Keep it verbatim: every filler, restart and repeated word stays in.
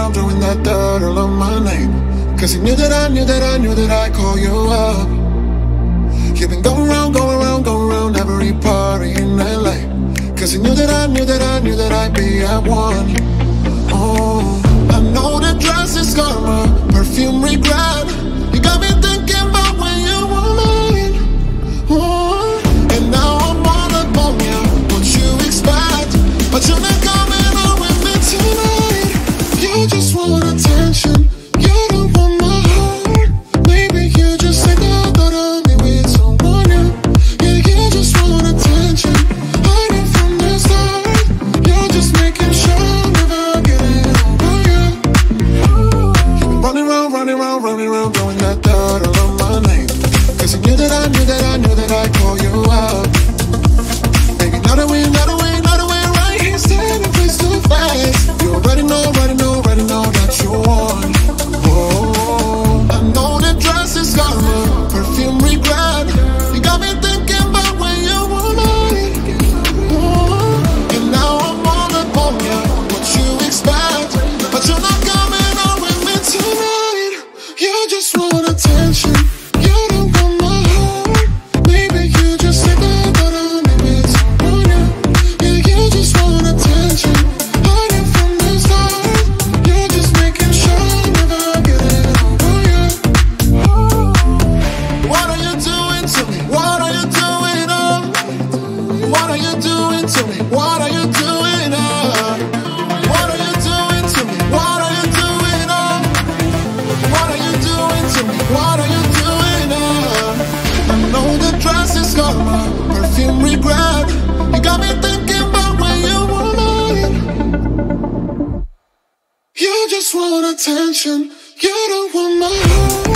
around throwing that dirt all on my name. Cause you knew that I knew that I knew that I'd call you up. You've been going around, going around, going around every party in L A. Cause you knew that I knew that I knew that I'd be at one. Oh, I know that dress is karma, perfume regret. You got me thinking about when you were mine. Oh, and now I'm all up on you, what you expect. But you're not coming out with me tonight. You just want attention, you don't want my heart. Maybe you just say that that I'll be with someone new. Yeah, you just want attention, hiding from the start. You're just making sure never getting over you. You've been running around, running around, running around, throwing that dirt all on my name. Cause you knew that I knew that I knew that I'd call you up. Baby, not away, not away, not away, right here, standing face to face. You already know, already know, already know that you want. Oh, I know that dress is karma, perfume regret. You got me thinking about when you were mine. Oh, and now I'm all up on you, what you expect. But you're not coming out with me tonight. You just want attention, you don't want my heart. Maybe you just said that that I'll be with someone new. Yeah, you just want attention, hiding from the start. You're just making sure never getting over you. What are you doing to me? What are you doing up? What are you doing to me? What are you doing up? What are you doing to me? What are you doing up? What are you doing to me? What are you doing up? I know the dress is karma, perfume regret. You got me thinking about when you were mine. You just want attention, you don't want my heart.